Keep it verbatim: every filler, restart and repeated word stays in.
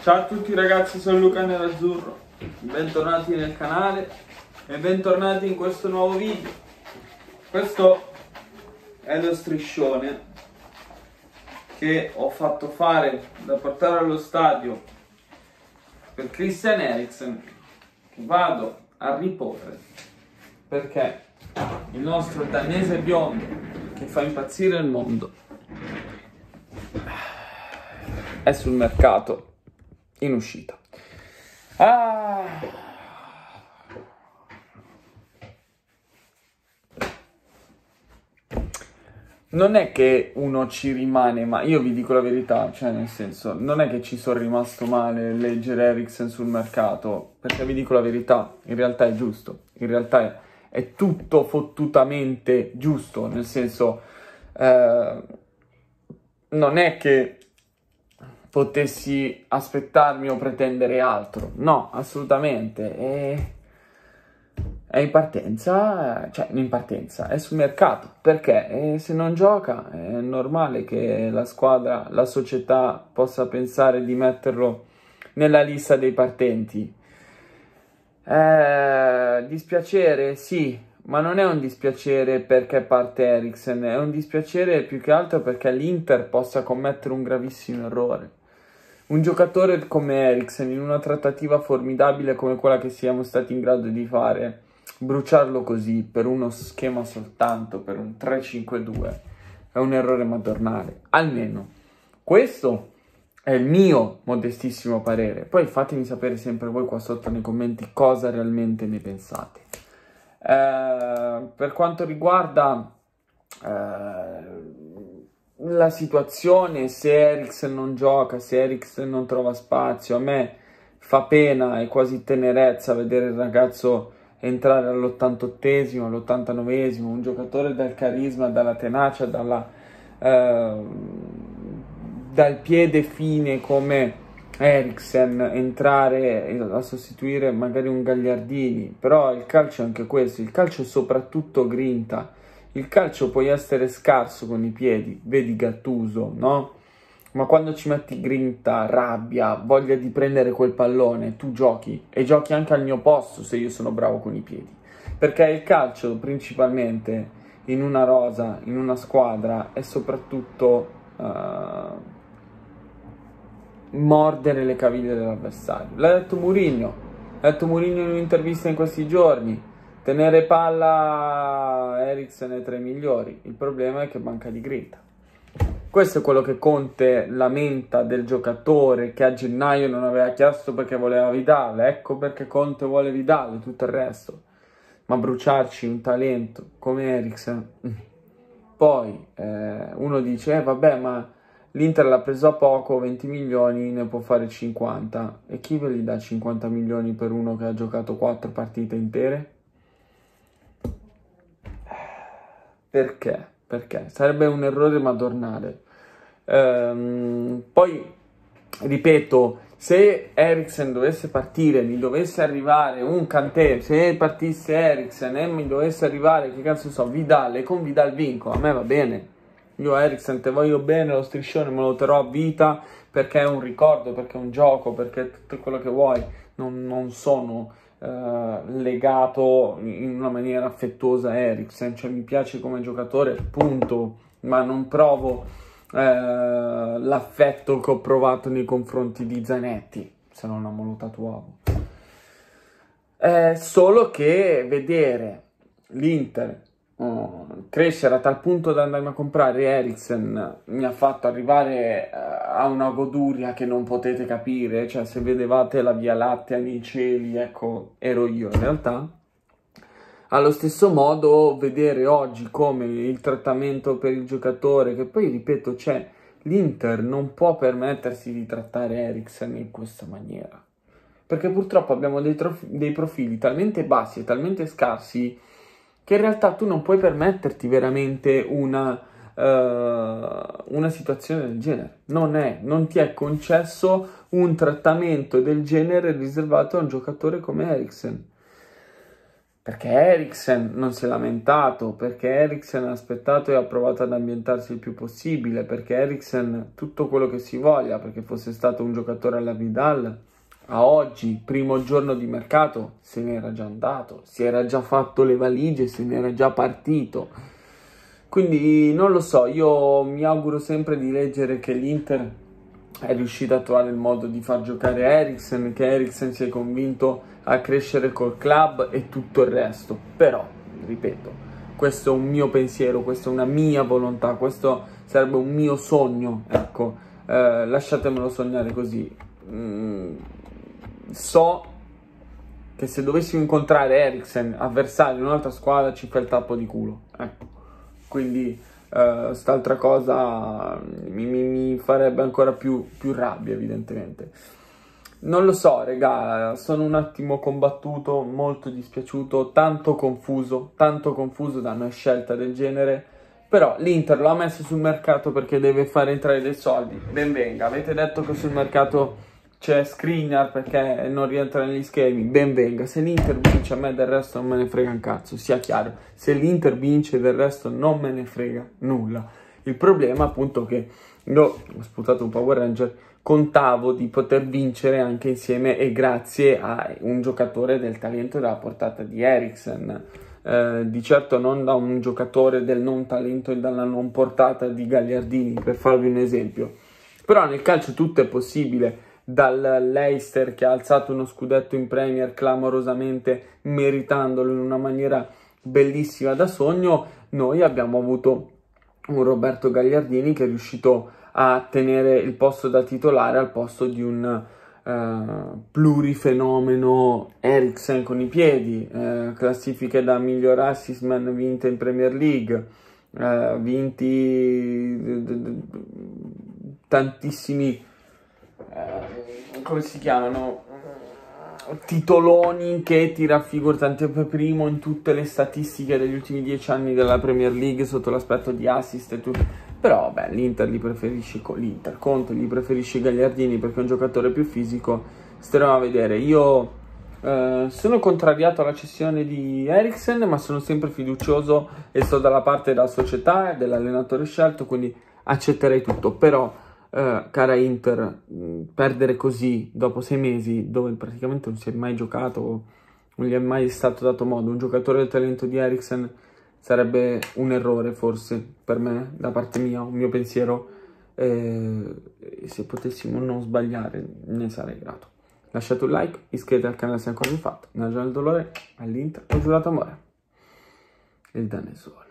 Ciao a tutti ragazzi, sono Luca Nerazzurro, bentornati nel canale e bentornati in questo nuovo video. Questo è lo striscione che ho fatto fare da portare allo stadio per Christian Eriksen, che vado a riporre perché il nostro danese biondo che fa impazzire il mondo è sul mercato in uscita. Ah. Non è che uno ci rimane, ma io vi dico la verità, cioè nel senso, non è che ci sono rimasto male leggere Eriksen sul mercato, perché vi dico la verità, in realtà è giusto, in realtà è, è tutto fottutamente giusto, nel senso, eh, non è che potessi aspettarmi o pretendere altro, no, assolutamente, è, è in partenza, cioè in partenza, è sul mercato, perché e se non gioca è normale che la squadra, la società possa pensare di metterlo nella lista dei partenti. Eh, dispiacere, sì, ma non è un dispiacere perché parte Eriksen, è un dispiacere più che altro perché l'Inter possa commettere un gravissimo errore. Un giocatore come Eriksen, in una trattativa formidabile come quella che siamo stati in grado di fare, bruciarlo così per uno schema soltanto, per un tre cinque due, è un errore madornale. Almeno questo è il mio modestissimo parere. Poi fatemi sapere sempre voi qua sotto nei commenti cosa realmente ne pensate. Eh, per quanto riguarda eh, la situazione, se Eriksen non gioca, se Eriksen non trova spazio, a me fa pena e quasi tenerezza vedere il ragazzo entrare all'ottantottesimo, all'ottantanovesimo, un giocatore dal carisma, dalla tenacia, dalla, eh, dal piede fine come Eriksen, entrare a sostituire magari un Gagliardini. Però il calcio è anche questo, il calcio è soprattutto grinta. Il calcio puoi essere scarso con i piedi, vedi Gattuso, no? Ma quando ci metti grinta, rabbia, voglia di prendere quel pallone, tu giochi e giochi anche al mio posto se io sono bravo con i piedi. Perché il calcio principalmente in una rosa, in una squadra, è soprattutto uh, mordere le caviglie dell'avversario. L'ha detto Mourinho, l'ha detto Mourinho in un'intervista in questi giorni. Tenere palla, Eriksen è tra i migliori, il problema è che manca di grinta. Questo è quello che Conte lamenta del giocatore che a gennaio non aveva chiesto perché voleva Vidal, ecco perché Conte vuole Vidal, tutto il resto. Ma bruciarci un talento come Eriksen, poi eh, uno dice, eh vabbè ma l'Inter l'ha preso a poco, venti milioni, ne può fare cinquanta, e chi ve li dà cinquanta milioni per uno che ha giocato quattro partite intere? Perché? Perché? Sarebbe un errore madornale. Ehm, poi, ripeto, se Eriksen dovesse partire, mi dovesse arrivare un Kanté, se partisse Eriksen e mi dovesse arrivare, che cazzo so, Vidal, e con Vidal vinco, a me va bene. Io Eriksen te voglio bene, lo striscione me lo terrò a vita, perché è un ricordo, perché è un gioco, perché è tutto quello che vuoi. Non, non sono... Uh, legato in una maniera affettuosa a Eriksen, cioè mi piace come giocatore, punto, ma non provo uh, l'affetto che ho provato nei confronti di Zanetti, se non amo lo tatuavo. È solo che vedere l'Inter uh, crescere a tal punto da andarmi a comprare Eriksen mi ha fatto arrivare uh, a una goduria che non potete capire, cioè se vedevate la Via Lattea nei cieli, ecco, ero io in realtà. Allo stesso modo vedere oggi come il trattamento per il giocatore, che poi ripeto, c'è, l'Inter non può permettersi di trattare Eriksen in questa maniera, perché purtroppo abbiamo dei, dei profili talmente bassi e talmente scarsi che in realtà tu non puoi permetterti veramente una, uh, una situazione del genere. Non è, non ti è concesso un trattamento del genere riservato a un giocatore come Eriksen. perché Eriksen non si è lamentato, perché Eriksen ha aspettato e ha provato ad ambientarsi il più possibile, perché Eriksen tutto quello che si voglia, perché fosse stato un giocatore alla Vidal, a oggi, primo giorno di mercato, se n'era già andato, si era già fatto le valigie, se n'era già partito. Quindi non lo so, io mi auguro sempre di leggere che l'Inter è riuscito a trovare il modo di far giocare Eriksen, che Eriksen si è convinto a crescere col club e tutto il resto. Però, ripeto, questo è un mio pensiero, questa è una mia volontà, questo sarebbe un mio sogno, ecco, eh, lasciatemelo sognare così. Mm, so che se dovessimo incontrare Eriksen, avversario in un'altra squadra, ci fa il tappo di culo, ecco. Quindi uh, st'altra cosa mi, mi, mi farebbe ancora più, più rabbia, evidentemente. Non lo so, regà, sono un attimo combattuto, molto dispiaciuto, tanto confuso, tanto confuso da una scelta del genere. Però l'Inter lo ha messo sul mercato perché deve fare entrare dei soldi. Ben venga, avete detto che sul mercato c'è Skriniar perché non rientra negli schemi, ben venga. Se l'Inter vince, a me del resto non me ne frega un cazzo, sia chiaro. Se l'Inter vince, del resto non me ne frega nulla. Il problema appunto che io ho sputato un Power Ranger, contavo di poter vincere anche insieme e grazie a un giocatore del talento e della portata di Eriksen. Eh, di certo non da un giocatore del non talento e dalla non portata di Gagliardini, per farvi un esempio. Però nel calcio tutto è possibile. Dal Leicester che ha alzato uno scudetto in Premier clamorosamente, meritandolo in una maniera bellissima da sogno, noi abbiamo avuto un Roberto Gagliardini che è riuscito a tenere il posto da titolare al posto di un uh, plurifenomeno Eriksen con i piedi, uh, classifiche da miglior assist man vinte in Premier League, uh, vinti tantissimi Uh, come si chiamano, uh, titoloni che ti raffigurano, tanto per primo in tutte le statistiche degli ultimi dieci anni della Premier League sotto l'aspetto di assist e tutto. Però vabbè, l'Inter li preferisce, l'Inter Conte li preferisce Gagliardini perché è un giocatore più fisico. Staremo a vedere. Io uh, sono contrariato alla cessione di Eriksen, ma sono sempre fiducioso e sto dalla parte della società e dell'allenatore scelto, quindi accetterei tutto. Però Uh, cara Inter, mh, perdere così dopo sei mesi dove praticamente non si è mai giocato, non gli è mai stato dato modo, un giocatore del talento di Eriksen sarebbe un errore forse per me, da parte mia, un mio pensiero, e, e se potessimo non sbagliare ne sarei grato. Lasciate un like, iscrivetevi al canale se ancora non fatto. Nella giornata del dolore all'Inter ho giurato amore, il Danesole.